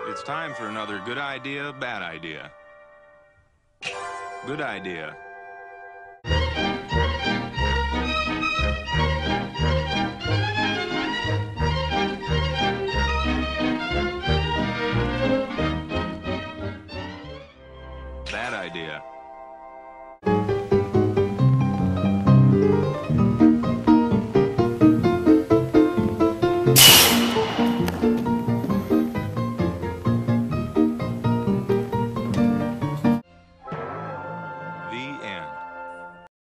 It's time for another good idea, bad idea. Good idea. Bad idea.